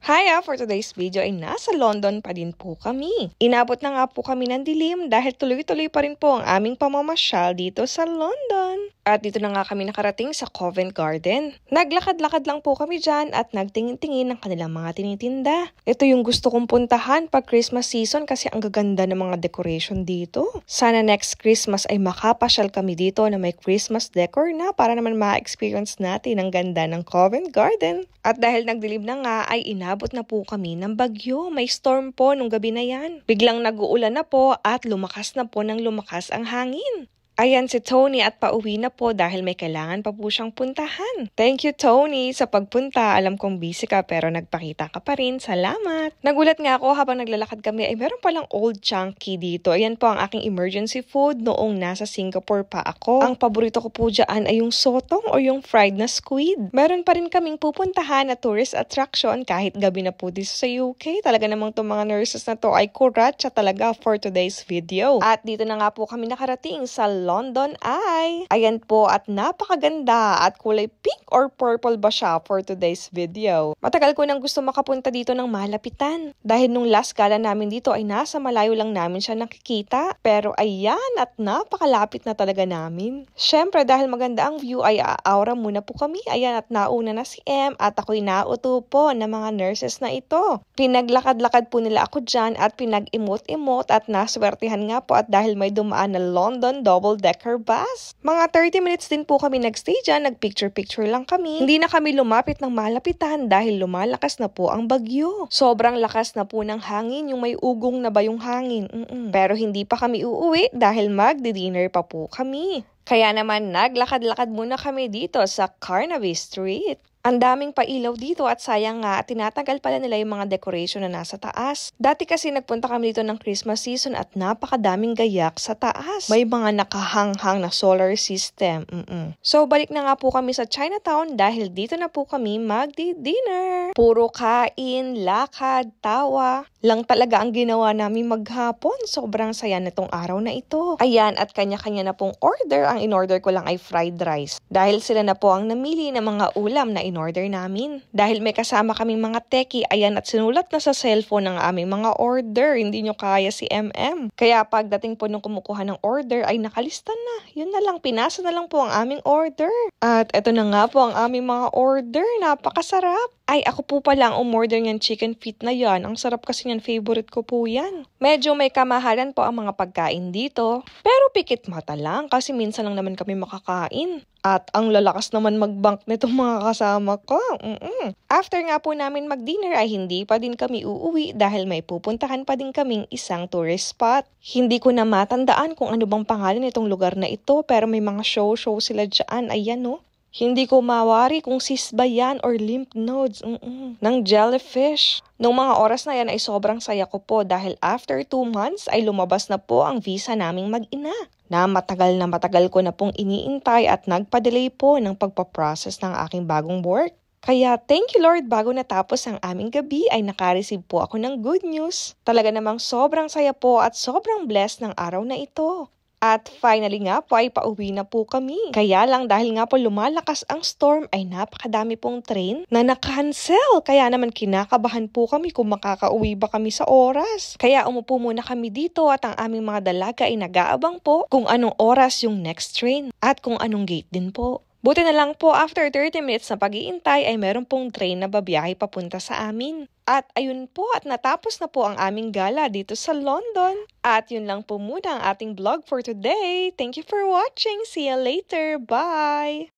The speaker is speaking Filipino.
Hiya! For today's video ay nasa London pa din po kami. Inabot na nga po kami ng dilim dahil tuloy-tuloy pa rin po ang aming pamamasyal dito sa London. At dito na nga kami nakarating sa Covent Garden. Naglakad-lakad lang po kami dyan at nagtingin-tingin ng kanilang mga tinitinda. Ito yung gusto kong puntahan pag Christmas season kasi ang gaganda ng mga decoration dito. Sana next Christmas ay makapasyal kami dito na may Christmas decor na para naman ma-experience natin ang ganda ng Covent Garden. At dahil nagdilim na nga ay inabot na po kami ng bagyo. May storm po nung gabi na yan. Biglang nag-uulan na po at lumakas na po ng lumakas ang hangin. Ayan si Tony at pauwi na po dahil may kailangan pa po siyang puntahan. Thank you Tony sa pagpunta. Alam kong busy ka pero nagpakita ka pa rin. Salamat. Nagulat nga ako habang naglalakad kami ay meron palang Old Chunky dito. Ayan po ang aking emergency food noong nasa Singapore pa ako. Ang paborito ko po dyan ay yung sotong o yung fried na squid. Meron pa rin kaming pupuntahan na tourist attraction kahit gabi na po dito sa UK. Talaga namang itong mga nurses na to ay kuratsa talaga for today's video. At dito na nga po kami nakarating sa London Eye. Ayan po at napakaganda at kulay pink or purple ba siya for today's video. Matagal ko nang gusto makapunta dito ng malapitan. Dahil nung last gala namin dito ay nasa malayo lang namin siya nakikita. Pero ayan at napakalapit na talaga namin. Syempre dahil maganda ang view ay aura muna po kami. Ayan at nauna na si M at ako'y nauto po ng mga nurses na ito. Pinaglakad-lakad po nila ako dyan at pinag-imot-imot at naswertihan nga po at dahil may dumaan na London double-decker bus. Mga 30 minutes din po kami nagstay dyan, nagpicture-picture lang kami. Hindi na kami lumapit ng malapitan dahil lumalakas na po ang bagyo. Sobrang lakas na po ng hangin, yung may ugong na ba yung hangin. Pero hindi pa kami uuwi dahil magdi-dinner pa po kami. Kaya naman naglakad-lakad muna kami dito sa Carnaby Street. Ang daming pailaw dito at sayang nga tinatagal pala nila yung mga decoration na nasa taas. Dati kasi nagpunta kami dito ng Christmas season at napakadaming gayak sa taas. May mga nakahanghang na solar system. So balik na nga po kami sa Chinatown dahil dito na po kami magdi-dinner. Puro kain, lakad, tawa lang talaga ang ginawa namin maghapon. Sobrang saya nitong araw na ito. Ayan at kanya-kanya na pong order. Ang in-order ko lang ay fried rice. Dahil sila na po ang namili ng mga ulam na in-order namin. Dahil may kasama kaming mga teki, ayan at sinulat na sa cellphone ng aming mga order. Hindi nyo kaya si MM. Kaya pagdating po nung kumukuha ng order ay nakalista na. Yun na lang, pinasa na lang po ang aming order. At eto na nga po ang aming mga order. Napakasarap. Ay, ako po pala ang umorder niyan chicken feet na yan. Ang sarap kasi niyan, favorite ko po yan. Medyo may kamahalan po ang mga pagkain dito. Pero pikit mata lang kasi minsan lang naman kami makakain. At ang lalakas naman mag-bank nitong mga kasama ko. After nga po namin mag-dinner ay hindi pa din kami uuwi dahil may pupuntahan pa din kaming isang tourist spot. Hindi ko na matandaan kung ano bang pangalan nitong lugar na ito pero may mga show sila dyan. Ayan no. Hindi ko mawari kung cyst ba yan or lymph nodes ng jellyfish. Nung mga oras na yan ay sobrang saya ko po dahil after 2 months ay lumabas na po ang visa naming mag-ina. Na matagal ko na pong iniintay at nagpa-delay po ng pagpaprocess ng aking bagong work. Kaya thank you Lord, bago natapos ang aming gabi ay nakareceive po ako ng good news. Talaga namang sobrang saya po at sobrang blessed ng araw na ito. At finally nga po ay pauwi na po kami. Kaya lang dahil nga po lumalakas ang storm ay napakadami pong train na nakancel. Kaya naman kinakabahan po kami kung makakauwi ba kami sa oras. Kaya umupo muna kami dito at ang aming mga dalaga ay nag-aabang po kung anong oras yung next train at kung anong gate din po. Buti na lang po after 30 minutes na pag-iintay ay meron pong train na babiyahe papunta sa amin. At ayun po at natapos na po ang aming gala dito sa London. At yun lang po muna ang ating vlog for today. Thank you for watching. See you later. Bye!